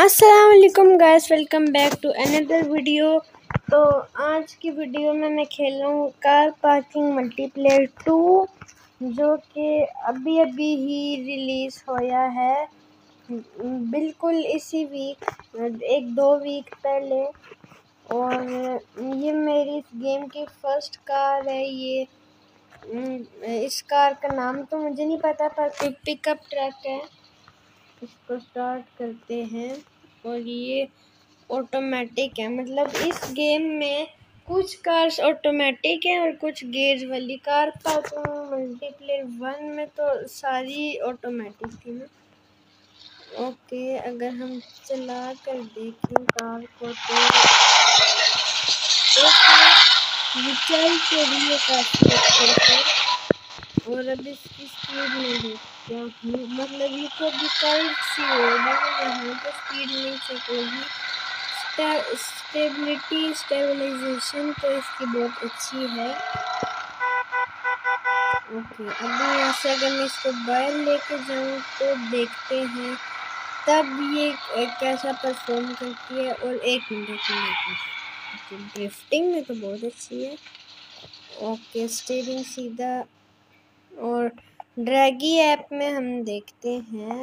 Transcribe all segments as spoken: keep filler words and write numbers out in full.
अस्सलामुअलैकुम guys, welcome back to another video. तो आज की वीडियो में मैं खेल रहा हूँ कार पार्किंग मल्टीप्लेयर टू, जो कि अभी अभी ही रिलीज़ होया है, बिल्कुल इसी वीक, एक दो वीक पहले। और ये मेरी इस गेम की फ़र्स्ट कार है। ये इस कार का नाम तो मुझे नहीं पता, पर पिकअप ट्रक है। इसको स्टार्ट करते हैं और ये ऑटोमेटिक है। मतलब इस गेम में कुछ कार्स ऑटोमेटिक हैं और कुछ गेज वाली कार। का तो मल्टीप्लेयर वन में तो सारी ऑटोमेटिक थी ना। ओके, अगर हम चला कर देखें कार को तो ये चल तो रही है काफ़ी अच्छे से। और अब इसकी स्पीड में देखते हैं, मतलब ये तो अभी कल सी रोड है, यहाँ तो स्पीड नहीं चेक होगी। स्टेबिलिटी स्टेबलाइजेशन तो इसकी बहुत अच्छी है। ओके, अभी यहाँ से अगर मैं इसको बाहर लेके जाऊँ तो देखते हैं तब ये कैसा परफॉर्म करती है। और एक मिनट में ड्रिफ्टिंग में तो बहुत अच्छी है। ओके, स्टीयरिंग सीधा। और ड्रैगी ऐप में हम देखते हैं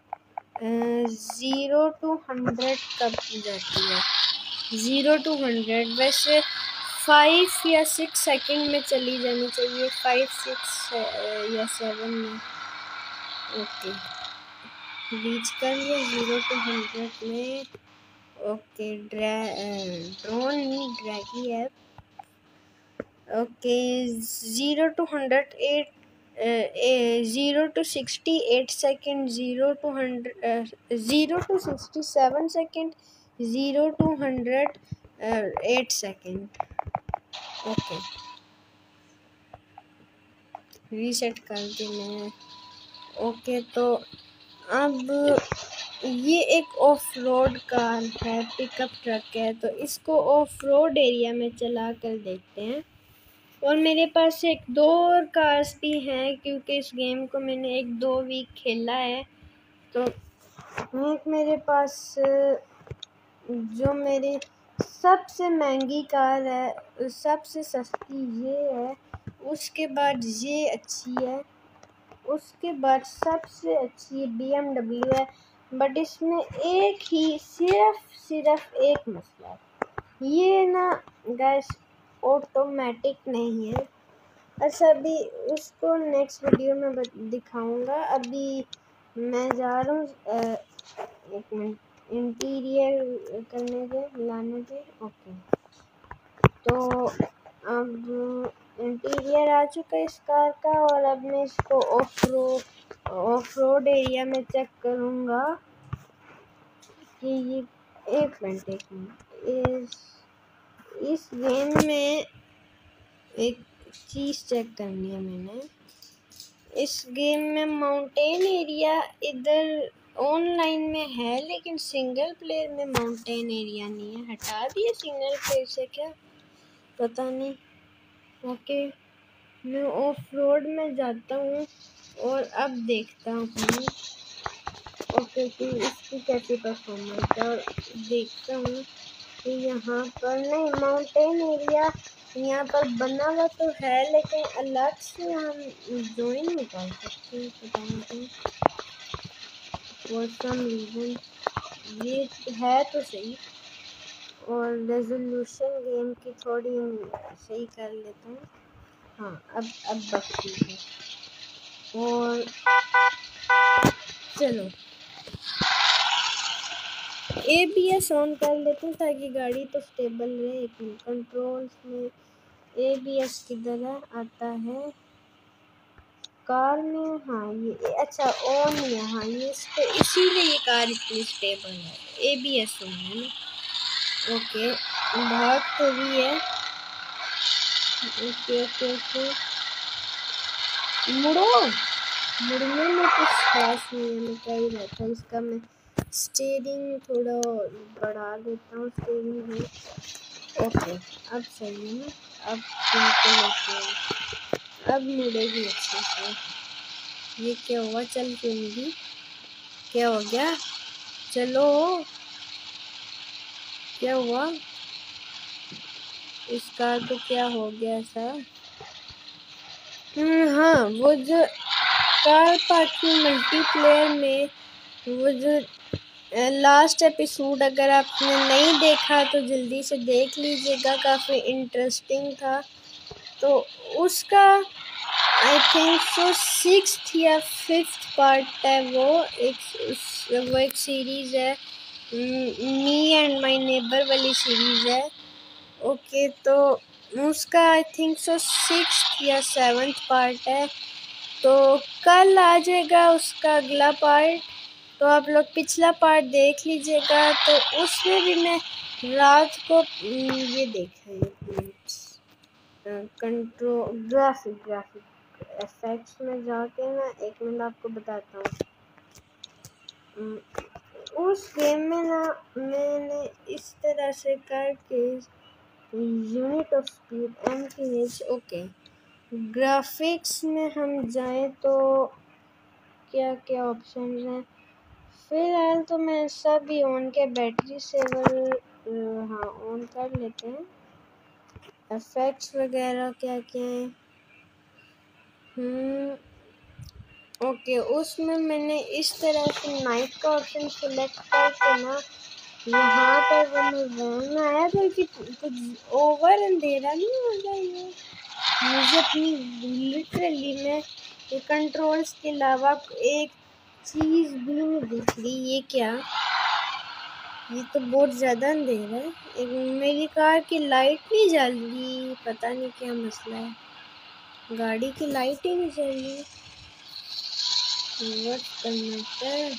ज़ीरो टू हंड्रेड कब जाती है। ज़ीरो टू हंड्रेड वैसे फाइव या सिक्स सेकंड में चली जानी चाहिए, फाइव सिक्स या सेवन में। ओके, रीच कर लिया ज़ीरो टू हंड्रेड में। ओके, ड्रोन नहीं, ड्रैगी app. Okay, zero to hundred eight zero to sixty eight second, zero to hundred zero to sixty seven second, zero to hundred eight second. Okay, reset कर देना। Okay, तो अब ये एक off road car है, pickup truck है, तो इसको ऑफ रोड एरिया में चला कर देखते हैं। और मेरे पास एक दो और कार्स भी हैं, क्योंकि इस गेम को मैंने एक दो वीक खेला है। तो एक मेरे पास जो मेरी सबसे महंगी कार है, सबसे सस्ती ये है, उसके बाद ये अच्छी है, उसके बाद सबसे अच्छी बी एम डब्ल्यू है। बट इसमें एक ही सिर्फ सिर्फ एक मसला है, ये ना गैस ऑटोमेटिक नहीं है। अच्छा, अभी उसको नेक्स्ट वीडियो में दिखाऊंगा। अभी मैं जा रहा हूँ, एक मिनट इंटीरियर करने दे, लाने दे। ओके, तो अब इंटीरियर आ चुका है इस कार का, और अब मैं इसको off road off road area में चेक करूँगा कि ये एक मिनट एक मिनट इस इस गेम में एक चीज़ चेक करनी है मैंने। इस गेम में माउंटेन एरिया इधर ऑनलाइन में है, लेकिन सिंगल प्लेयर में माउंटेन एरिया नहीं है। हटा दिया सिंगल प्लेयर से, क्या पता नहीं। ओके, मैं ऑफ रोड में जाता हूँ और अब देखता हूँ ओके कि इसकी कैसी परफॉर्मेंस है। और देखता हूँ कि यहाँ पर नहीं, माउंटेन एरिया यहाँ पर बना हुआ तो है, लेकिन अलग से हम ज्वाइन नहीं कर सकते, पता नहीं फॉर सम रीज़न। ये है तो सही। और रेजोल्यूशन गेम की थोड़ी सही कर लेता हूँ। हाँ, अब अब बस ठीक है। और चलो ए बी एस ऑन कर लेते हैं ताकि गाड़ी तो स्टेबल रहे। एक मिनट, कंट्रोल्स में ए बी एस किधर है, आता है कार में। हाँ, ये अच्छा ऑन है। हाँ, ये इस पे इसीलिए ये कार इतनी स्टेबल है, ए बी एस ऑन है ना। ओके, भाग तो भी है। ओके ओके ओके, मुड़ो मुड़ने में कुछ खास नहीं है, मैं क्या ही रहता है इसका। मैं स्टीयरिंग थोड़ा बढ़ा देता हूँ, स्टीयरिंग में। ओके, अब सही है ना। अब बिल्कुल ओके, अब मुड़ेगी अच्छे से। ये क्या हुआ, चल क्यों नहीं? क्या हो गया? चलो क्या हुआ? इस कार को क्या हो गया ऐसा? हाँ, वो जो कार पार्किंग मल्टीप्लेयर में वो जो लास्ट एपिसोड अगर आपने नहीं देखा तो जल्दी से देख लीजिएगा, काफ़ी इंटरेस्टिंग था। तो उसका आई थिंक सो सिक्स्थ या फिफ्थ पार्ट है वो एक उस वो एक सीरीज़ है, मी एंड माय नेबर वाली सीरीज़ है। ओके, तो उसका आई थिंक सो सिक्स्थ या सेवन्थ पार्ट है, तो कल आ जाएगा उसका अगला पार्ट। तो आप लोग पिछला पार्ट देख लीजिएगा। तो उसमें भी मैं रात को ये देखा है कंट्रोल ग्राफिक ग्राफिक इफेक्ट्स में जाके ना, एक मिनट आपको बताता हूँ। उस गेम में ना मैंने इस तरह से करके unit of speed M P H okay graphics में हम जाएं तो क्या क्या ऑप्शन हैं। फिलहाल तो मैं सब ही ऑन के बैटरी सेवर हाँ ऑन कर लेते हैं। इफेक्ट्स वगैरह क्या क्या हैं? हम्म ओके, उसमें मैंने इस तरह से नाइट का ऑप्शन सेलेक्ट करके ना यहाँ पर वो मैं वैन आया था कि कुछ ओवर अंधेरा नहीं हो रहा है। मुझे अपनी लिटरली में ये कंट्रोल्स के अलावा एक चीज़ भी नहीं दिख रही। ये क्या, ये तो बहुत ज़्यादा अंधेरा है। एक मेरी कार की लाइट नहीं जल रही, पता नहीं क्या मसला है, गाड़ी की लाइट ही नहीं जल रही। What the matter?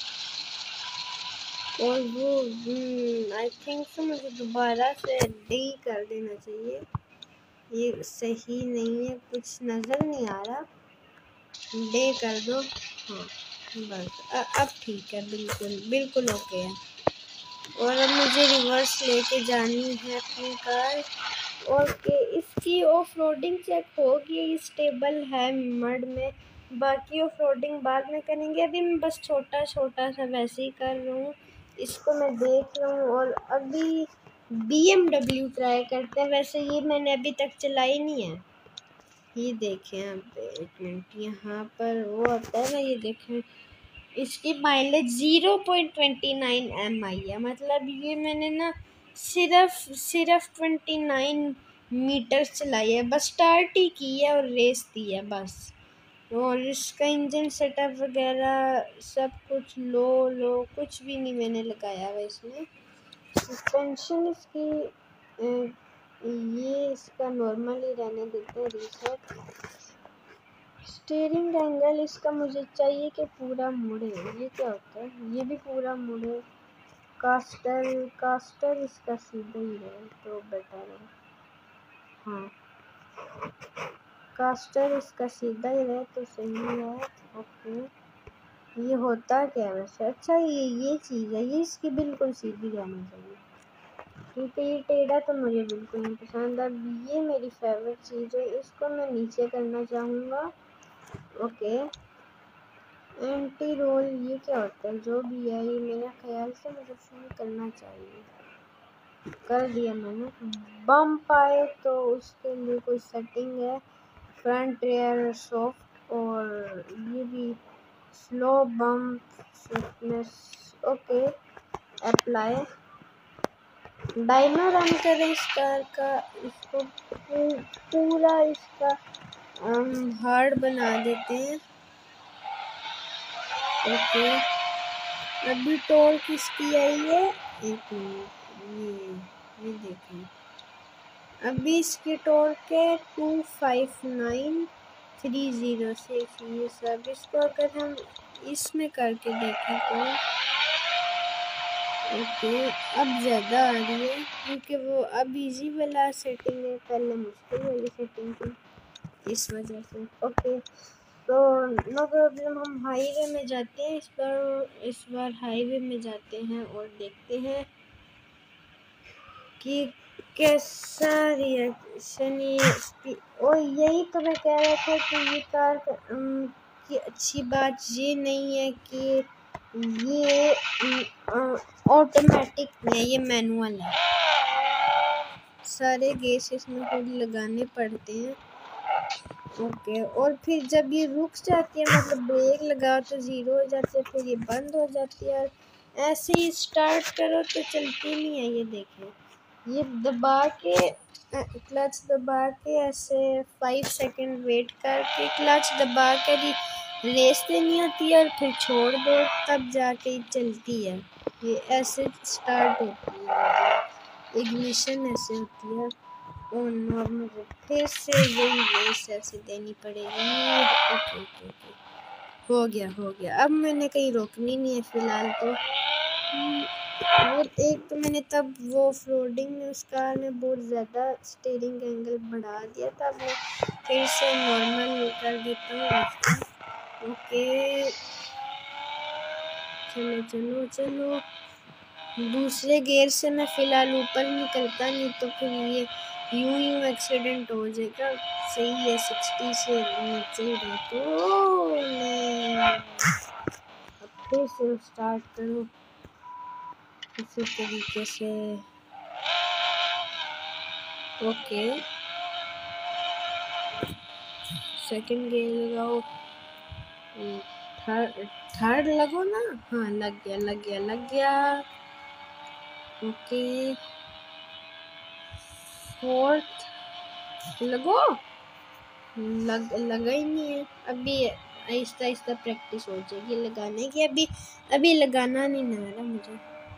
और वो आई थिंक सो मुझे दोबारा से डी कर देना चाहिए, ये सही नहीं है, कुछ नज़र नहीं आ रहा। डे कर दो, हाँ बस अ, अब ठीक है, बिल्कुल बिल्कुल ओके है। और अब मुझे रिवर्स लेके जानी है अपनी कार। और के इसकी ऑफ रोडिंग चेक होगी, स्टेबल है मड में, बाकी ऑफ रोडिंग बाद में करेंगे। अभी मैं बस छोटा छोटा सा वैसे ही कर रहा हूँ, इसको मैं देख रहा हूँ। और अभी बी एम डब्ल्यू ट्राई करते हैं। वैसे ये मैंने अभी तक चलाई नहीं है। ये देखें यहाँ पे, एक मिनट, यहाँ पर वो आता है ना, ये देखें, इसकी mileage zero point two nine M I है। मतलब ये मैंने ना सिर्फ सिर्फ ट्वेंटी नाइन मीटर चलाई है, बस स्टार्ट ही की है और रेस दी है बस। और इसका इंजन सेटअप वगैरह सब कुछ लो लो कुछ भी नहीं मैंने लगाया हुआ इसमें। सस्पेंशन इसकी ए, ये इसका नॉर्मल ही रहने देते हैं, रीसेट। स्टीयरिंग एंगल इसका मुझे चाहिए कि पूरा मुड़े। ये क्या होता है? ये भी पूरा मुड़े। कास्टर कास्टर इसका सीधा ही है तो बेटर है। हाँ, कास्टर इसका सीधा ही है तो सही है। ओके, ये होता क्या है वैसे? अच्छा, ये ये चीज़ है, ये इसकी बिल्कुल सीधी रहनी चाहिए, क्योंकि ये टेढ़ा तो मुझे बिल्कुल नहीं पसंद। अब ये मेरी फेवरेट चीज़ है, इसको मैं नीचे करना चाहूँगा। ओके, एंटी रोल ये क्या होता है? जो भी है ये मेरे ख्याल से मुझे फुल करना चाहिए, कर दिया मैंने। बम्प आए तो उसके लिए कोई सेटिंग है? फ्रंट रेयर सॉफ्ट और ये भी slow bump swiftness. Okay, apply. Dyno run करें इस कार का, इसको पूरा इसका हार्ड बना देते हैं। ओके, अभी टोल किसकी आई है? एक मिनट, ये ये देखें, अभी इसकी टोल के two five nine three zero six. ये सब इसको अगर हम इसमें करके देखें तो ओके अब ज़्यादा आ रही है, क्योंकि वो अब इजी वाला सेटिंग है, पहले मुश्किल वाली सेटिंग थी, इस वजह से। ओके, तो नो प्रॉब्लम, हम हाईवे में जाते हैं इस बार इस बार हाईवे में जाते हैं और देखते हैं कि कैसा रिएक्शन। ये और यही तो मैं कह रहा था कि ये कार की अच्छी बात ये नहीं है कि ये ऑटोमेटिक है, ये मैनुअल है। सारे गेस इसमें खुद लगाने पड़ते हैं। ओके, और फिर जब ये रुक जाती है, मतलब ब्रेक लगाओ तो ज़ीरो हो जाती है, फिर ये बंद हो जाती है। ऐसे ही स्टार्ट करो तो चलती नहीं है। ये देखें, ये दबा के क्लच दबा के ऐसे फाइव सेकंड वेट करके क्लच दबा कर ही रेस देनी होती है, और फिर छोड़ दो, तब जाके चलती है। ये ऐसे स्टार्ट होती है, मतलब इग्निशन ऐसे होती है। और नॉर्मल फिर से वही रेस ऐसे देनी पड़ेगी। ओके ओके ओके, हो गया हो गया। अब मैंने कहीं रोकनी नहीं है फ़िलहाल तो। और एक तो मैंने तब वो ऑफ-रोडिंग में उस कार में बहुत ज़्यादा स्टीयरिंग एंगल बढ़ा दिया था। अब मैं फिर से नॉर्मल कर देता हूँ। ओके, चलो चलो चलो। दूसरे गियर से मैं फ़िलहाल ऊपर निकलता, नहीं तो फिर ये यूं यूं एक्सीडेंट हो जाएगा। सही है, सिक्सटी से नीचे ही रहे तो नहीं। अब फिर से स्टार्ट करो इसी तरीके से। ओके, सेकंड गियर लगाओ, थर्ड थर्ड लगो ना। हाँ, लग गया लग गया लग गया। ओके, फोर्थ लगो, लग लगा ही नहीं है। अभी आहिस्ता आहिस्ता प्रैक्टिस हो जाएगी लगाने की। अभी अभी लगाना नहीं ना आ रहा मुझे,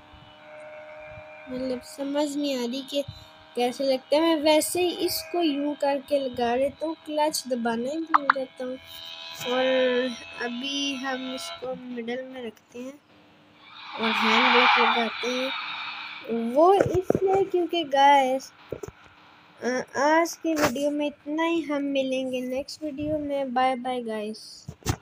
मतलब समझ नहीं आ रही कि कैसे लगता है। मैं वैसे ही इसको यूं करके लगा लेता हूँ, क्लच दबाना ही भूल जाता हूँ। और अभी हम इसको मिडल में रखते हैं और हैंड ब्रेक लगाते हैं। वो इसलिए क्योंकि गाइस आज की वीडियो में इतना ही। हम मिलेंगे नेक्स्ट वीडियो में। Bye bye guys.